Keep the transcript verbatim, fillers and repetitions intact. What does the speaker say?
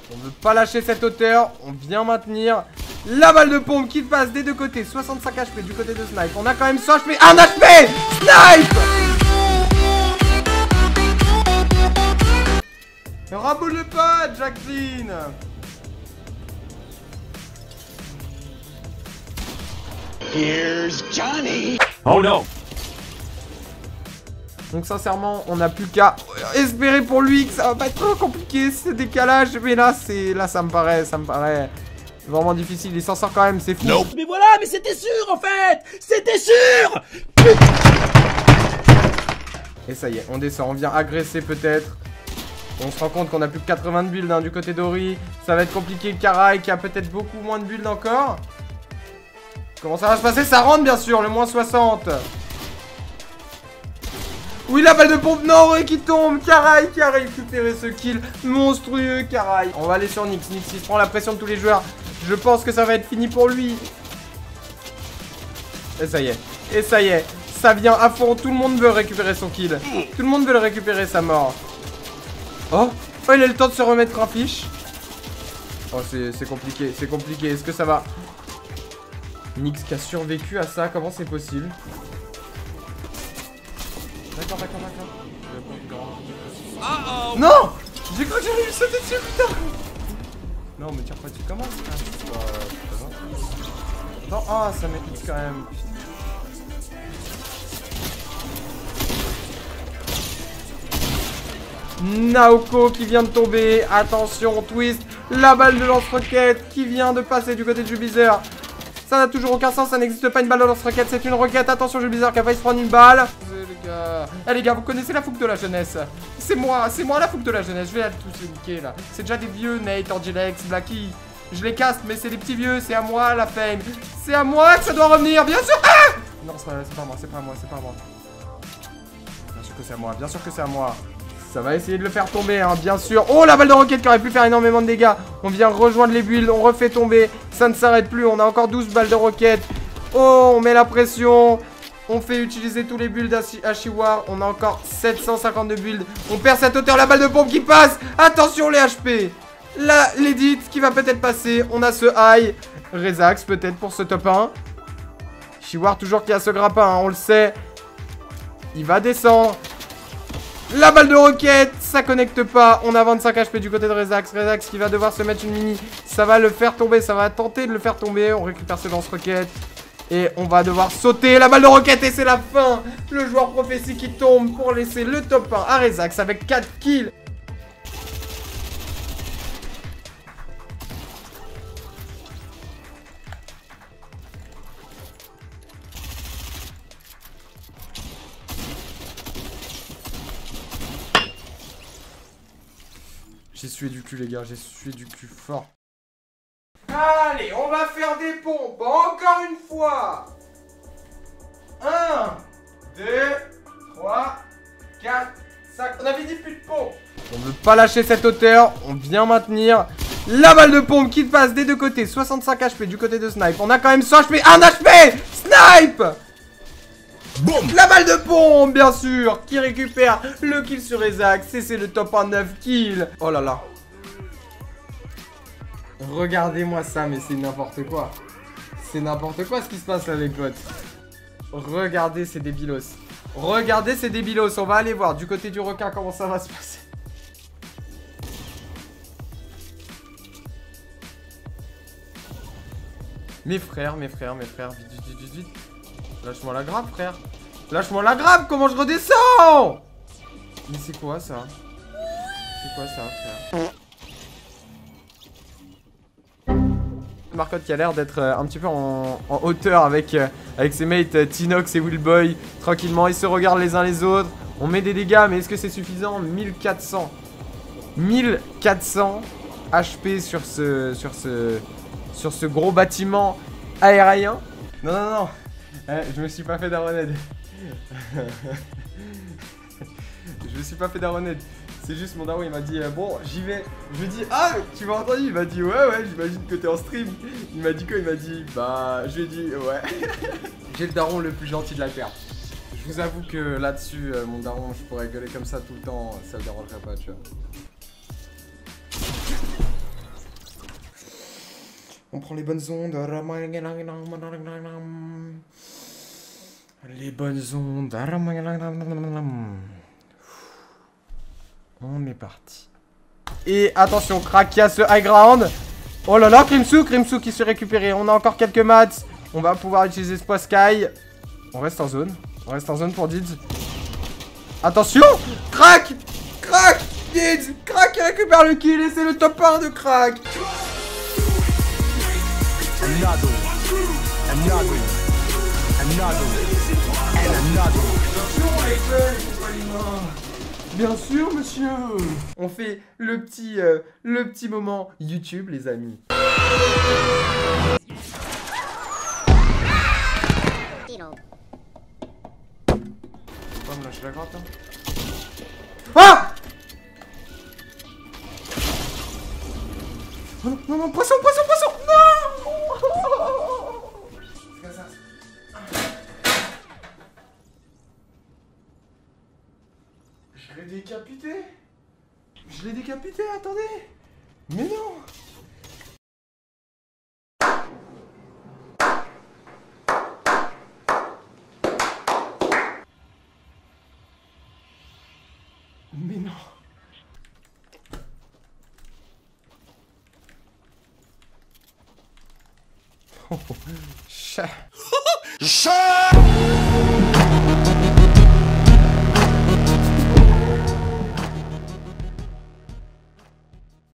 On veut pas lâcher cette hauteur. On vient maintenir. La balle de pompe qui passe des deux côtés. soixante-cinq H P du côté de Snipe. On a quand même cent H P. un H P. Snipe. Raboule le pote, Jacqueline. Here's Johnny. Oh no. Donc sincèrement, on n'a plus qu'à espérer pour lui que ça va pas être trop compliqué ce décalage. Mais là, c'est là, ça me paraît, ça me paraît vraiment difficile. Il s'en sort quand même, c'est fou. Nope. Mais voilà, mais c'était sûr en fait. C'était sûr. Et ça y est, on descend, on vient agresser peut-être. On se rend compte qu'on a plus que quatre-vingts de build hein, du côté d'Ori. Ça va être compliqué. Karai qui a peut-être beaucoup moins de build encore. Comment ça va se passer? Ça rentre bien sûr, le moins soixante. Oui, la balle de pompe, non, Ori qui tombe. Karai qui a récupéré ce kill monstrueux, Karai. On va aller sur Nyx. Nyx il se prend la pression de tous les joueurs. Je pense que ça va être fini pour lui. Et ça y est, et ça y est. Ça vient à fond, tout le monde veut récupérer son kill. Tout le monde veut le récupérer, sa mort. Oh, oh, il a le temps de se remettre en fiche. Oh, c'est compliqué, c'est compliqué. Est-ce que ça va? Nyx qui a survécu à ça, comment c'est possible? D'accord, d'accord, d'accord. Uh oh. Non! J'ai cru que j'allais lui sauter dessus, putain! Non, mais tire pas dessus, comment? Ah, c'est pas... c'est pas grave. Attends, ah, ça m'épique quand même. Naoko qui vient de tomber. Attention, twist. La balle de lance-roquette qui vient de passer du côté de Jubizer. Ça n'a toujours aucun sens, ça n'existe pas une balle de lance-roquette, c'est une roquette. Attention, Jubizer qui a failli se prendre une balle. Les gars. Eh les gars, vous connaissez la fougue de la jeunesse. C'est moi, c'est moi la fougue de la jeunesse. Je vais aller tous les niquer là. C'est déjà des vieux, Nate, Angilex, Blacky. Je les caste, mais c'est des petits vieux. C'est à moi la fame. C'est à moi que ça doit revenir, bien sûr. Ah non, c'est pas, pas moi, c'est pas moi, c'est pas moi. Bien sûr que c'est à moi, bien sûr que c'est à moi. Ça va essayer de le faire tomber, hein, bien sûr. Oh, la balle de roquette qui aurait pu faire énormément de dégâts. On vient rejoindre les builds, on refait tomber. Ça ne s'arrête plus, on a encore douze balles de roquette. Oh, on met la pression. On fait utiliser tous les builds Ashiwar. On a encore sept cent cinquante-deux builds. On perd cette hauteur, la balle de pompe qui passe. Attention les H P. Là, l'edit qui va peut-être passer. On a ce high. Rezax peut-être pour ce top un. Ashiwar toujours qui a ce grappin, hein, on le sait. Il va descendre. La balle de roquette, ça connecte pas. On a vingt-cinq H P du côté de Rezax. Rezax qui va devoir se mettre une mini. Ça va le faire tomber, ça va tenter de le faire tomber. On récupère ce lance-roquette. Et on va devoir sauter la balle de roquette. Et c'est la fin. Le joueur prophétie qui tombe pour laisser le top un à Rezax avec quatre kills. J'ai sué du cul les gars, j'ai sué du cul fort. Allez, on va faire des pompes, encore une fois. un, deux, trois, quatre, cinq. On avait dit plus de pompes. On veut pas lâcher cette hauteur, on vient maintenir. La balle de pompe qui passe des deux côtés. soixante-cinq H P du côté de Snipe. On a quand même cent H P, un H P. Snipe. Boom. La balle de pompe, bien sûr, qui récupère le kill sur Rezax. Et c'est le top un neuf kills. Oh là là. Regardez-moi ça, mais c'est n'importe quoi. C'est n'importe quoi ce qui se passe là, les potes. Regardez ces débilos. Regardez ces débilos. On va aller voir du côté du requin comment ça va se passer. Mes frères, mes frères, mes frères. Vite, vite, vite, vite. Lâche-moi la grappe, frère. Lâche-moi la grappe, comment je redescends? Mais c'est quoi ça? C'est quoi ça, frère? Marcotte qui a l'air d'être euh, un petit peu en, en hauteur avec, euh, avec ses mates euh, Tinox et Willboy. Tranquillement, ils se regardent les uns les autres. On met des dégâts, mais est-ce que c'est suffisant? Mille quatre cents. Mille quatre cents H P sur ce, sur ce, sur ce gros bâtiment aérien. Non, non, non. Eh, je me suis pas fait d'Aroned. Je me suis pas fait d'Aroned. C'est juste mon daron, il m'a dit euh, bon, j'y vais. Je lui ai dit ah, tu m'as entendu? Il m'a dit ouais, ouais, j'imagine que t'es en stream. Il m'a dit quoi? Il m'a dit bah, je lui ai dit ouais. J'ai le daron le plus gentil de la terre. Je vous avoue que là-dessus, euh, mon daron, je pourrais gueuler comme ça tout le temps, ça le dérangerait pas, tu vois. On prend les bonnes ondes. Les bonnes ondes. On est parti. Et attention, crack qui a ce high ground. Oh là là, Crimsou, Crimsou qui se récupéré. On a encore quelques mats. On va pouvoir utiliser Spoil Sky. On reste en zone. On reste en zone pour Dids. Attention, crack, crack, Dids, crack qui récupère le kill et c'est le top un de crack. Another, another, another, and another. Bien sûr, monsieur. On fait le petit, euh, le petit moment YouTube, les amis. On va me lâcher la grotte, hein. Ah! Oh non, non, non, poisson, poisson, poisson! Non! C'est comme ça. Je l'ai décapité. Je l'ai décapité, attendez. Mais non. Mais non. Oh, chat. Chat.